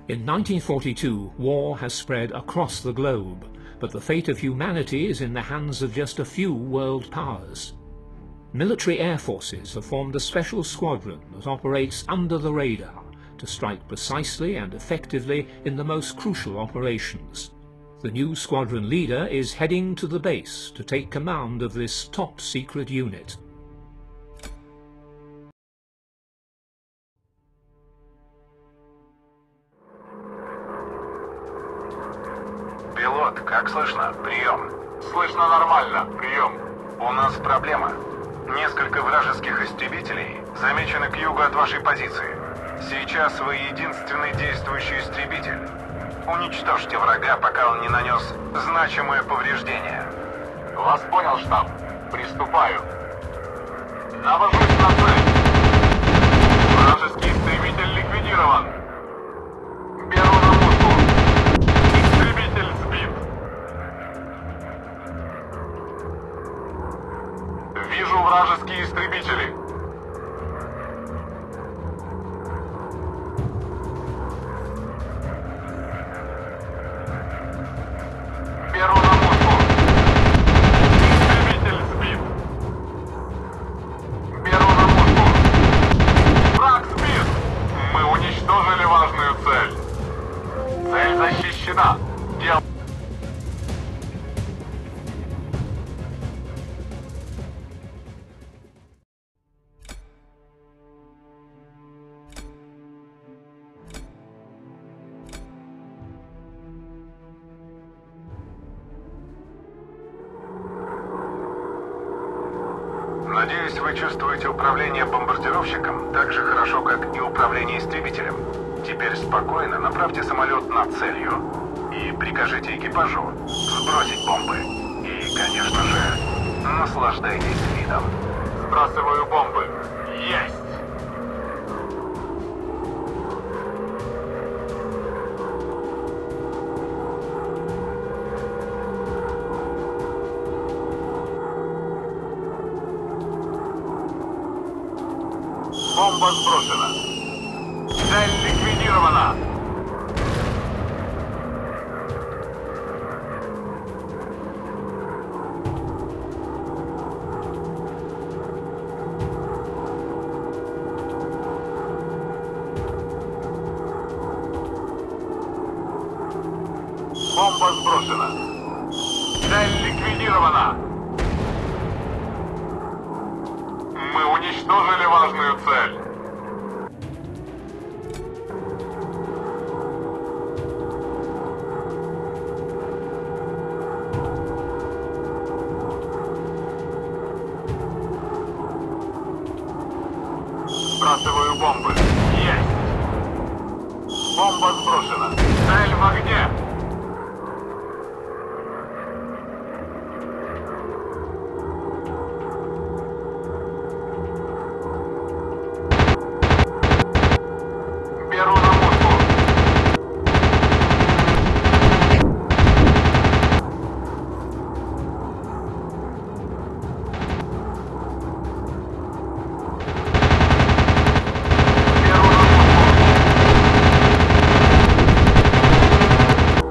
In 1942, war has spread across the globe, but the fate of humanity is in the hands of just a few world powers. Military air forces have formed a special squadron that operates under the radar to strike precisely and effectively in the most crucial operations. The new squadron leader is heading to the base to take command of this top-secret unit. Пилот, как слышно? Прием. Слышно нормально. Прием. У нас проблема. Несколько вражеских истребителей замечены к югу от вашей позиции. Сейчас вы единственный действующий истребитель. Уничтожьте врага, пока он не нанес значимое повреждение. Вас понял, штаб. Приступаю. Навожусь на цель. Вражеский истребитель ликвидирован. Беру на мушку. Истребитель сбит. Вижу вражеские истребители. Беру на мушку. Истребитель сбит. Беру на мушку. Враг сбит. Мы уничтожили важную цель. Цель защищена. Дел... Надеюсь, вы чувствуете управление бомбардировщиком так же хорошо, как и управление истребителем. Теперь спокойно направьте самолет над целью и прикажите экипажу сбросить бомбы. И, конечно же, наслаждайтесь видом. Сбрасываю бомбы. Есть! Бомба сброшена. Цель ликвидирована. Бомба сброшена. Цель ликвидирована. Мы уничтожили важную цель. Сбрасываю бомбы. Есть! Бомба сброшена. Цель в огне. Беру на мушку. Беру на мушку.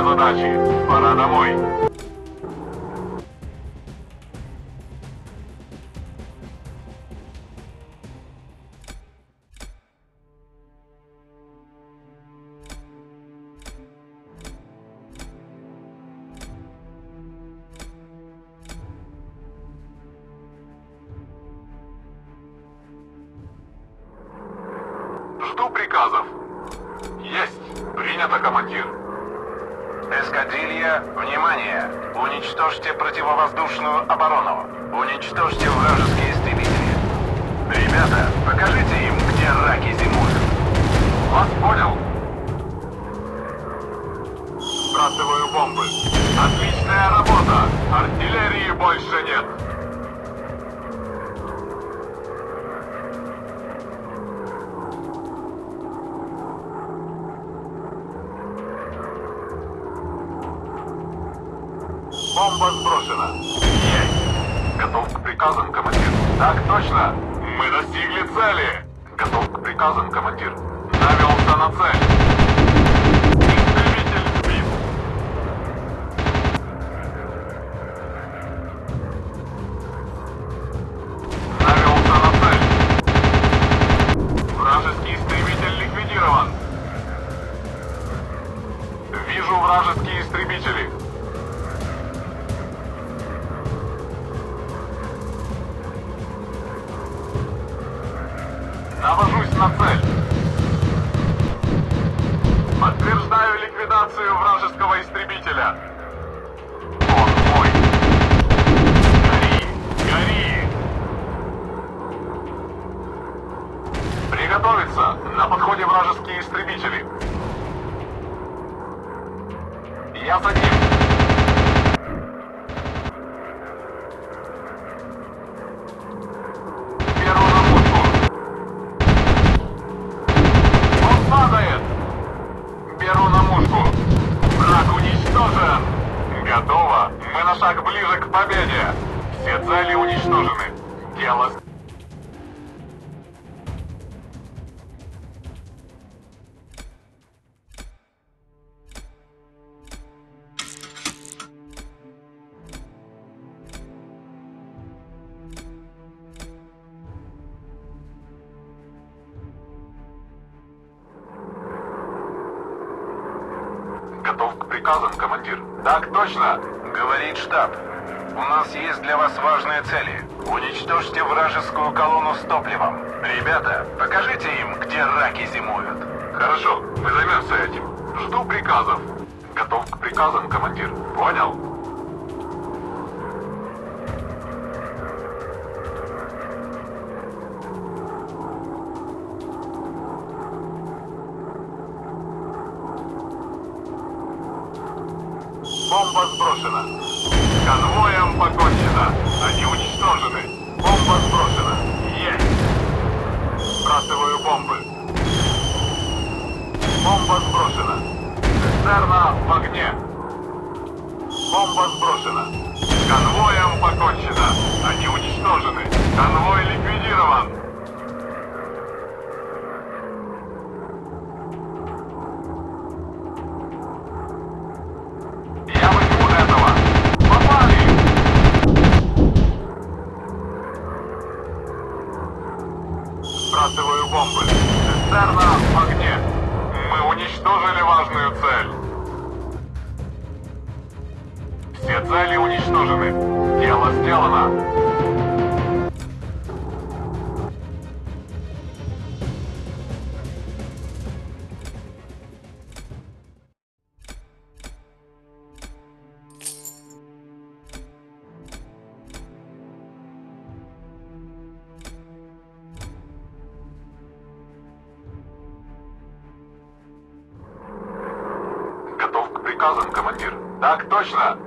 задачи. Пора домой. Жду приказов. Есть. Принято, командир. Эскадрилья, внимание! Уничтожьте противовоздушную оборону. Уничтожьте вражеские истребители. Ребята, покажите им, где раки зимуют. Вас понял. Сбрасываю бомбы. Отличная работа. Артиллерии больше нет. Бомба сброшена. Есть. Готов к приказам, командир. Так точно. Мы достигли цели. Готов к приказам, командир. Навелся на цель. Истребитель сбит. Навелся на цель. Вражеский истребитель ликвидирован. Вижу вражеские истребители. Навожусь на цель. Подтверждаю ликвидацию вражеского истребителя. Он мой. Гори! Гори! Приготовиться! На подходе вражеские истребители. Я за ним. Беру на мушку. Враг уничтожен. Готово. Мы на шаг ближе к победе. Все цели уничтожены. Дело... Готов к приказам, командир. Так точно. Говорит штаб. У нас есть для вас важные цели. Уничтожьте вражескую колонну с топливом. Ребята, покажите им, где раки зимуют. Хорошо, мы займемся этим. Жду приказов. Готов к приказам, командир. Понял? Бомба сброшена. С конвоем покончено. Они уничтожены. Бомба сброшена. Есть. Сбрасываю бомбы. Бомба сброшена. Цистерна в огне. Бомба сброшена. С конвоем покончено. Они уничтожены. Конвой ликвидирован. Я возьму этого. Попали! Сбрасываю бомбы. Цистерна в огне. Мы уничтожили важную цель. Все цели уничтожены. Дело сделано. Готов к приказам, командир. Так точно.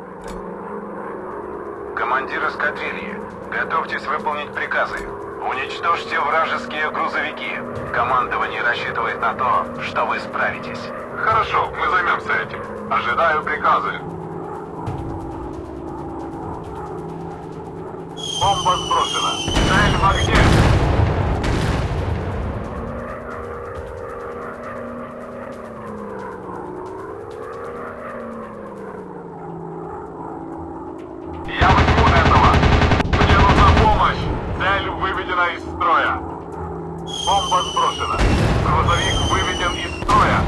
Командир эскадрильи, готовьтесь выполнить приказы. Уничтожьте вражеские грузовики. Командование рассчитывает на то, что вы справитесь. Хорошо, мы займемся этим. Ожидаю приказы. Бомба сброшена. Цель в огне. выведена из строя. Бомба сброшена. Грузовик выведен из строя.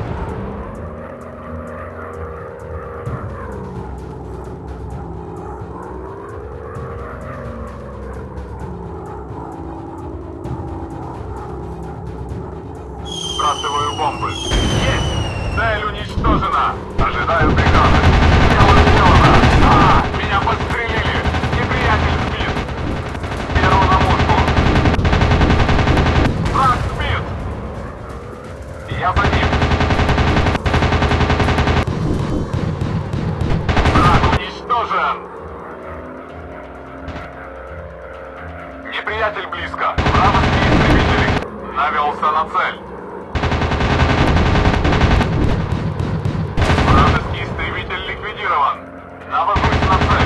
Сбрасываю бомбы. Есть! Цель уничтожена! Ожидаю приказа. Дело сделано! Меня подстрелили! Неприятель сбит! Беру на мушку! Враг сбит! Я за ним! Враг уничтожен! Неприятель близко! Вражеские истребители! Навелся на цель! Вражеский истребитель ликвидирован! Навожусь на цель!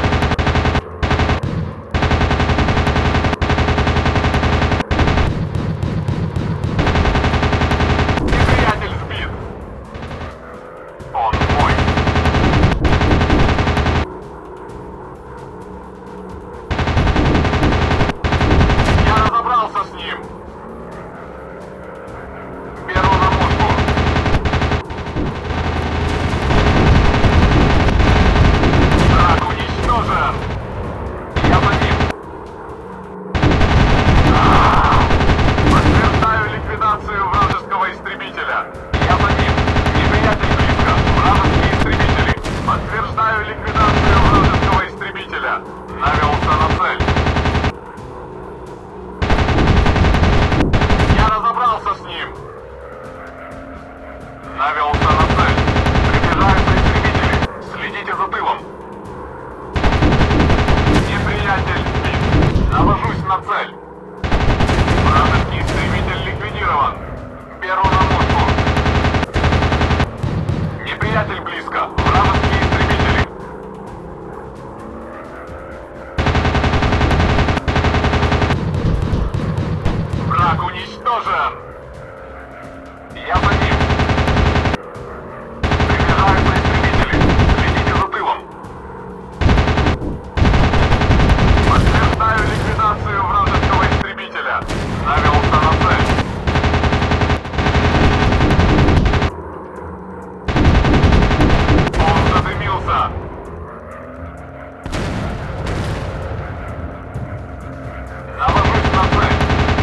Неприятель сбит! Он мой! Я разобрался с ним! Беру на мушку! Враг уничтожен! Я за ним! Подтверждаю ликвидацию вражеского истребителя! Я за ним! Неприятель близко! Вражеские истребители! Подтверждаю ликвидацию вражеского истребителя! Навелся на цель! Я разобрался с ним! Навелся на цель! Приближаются истребители! Следите за тылом! Неприятель сбит! Навожусь на цель! Вражеский истребитель ликвидирован! Беру на мушку! Неприятель близко! Вражеские истребители! Враг уничтожен! Я за ним! Приближаются истребители! Следите за тылом! Подтверждаю ликвидацию вражеского истребителя! Навелся на цель! Он задымился! Навожусь на цель!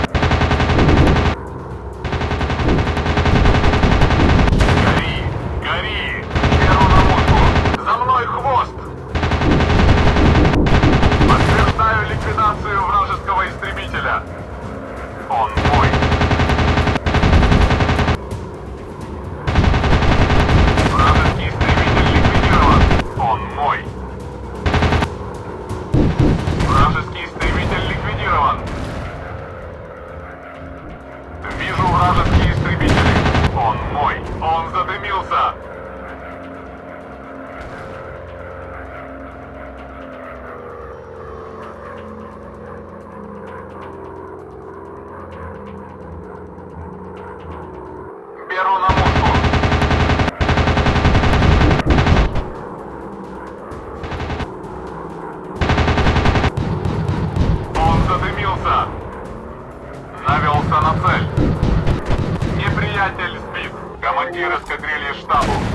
Гори! Гори! Беру на мушку! За мной хвост! Подтверждаю ликвидацию вражеского истребителя! Он мой! Вражеский истребитель ликвидирован! Он мой! Вражеский истребитель ликвидирован! Вижу вражеские истребители! Он мой! Он задымился! Беру на мушку! Он задымился! Навелся на цель! Неприятель сбит! Командир эскадрильи штабу!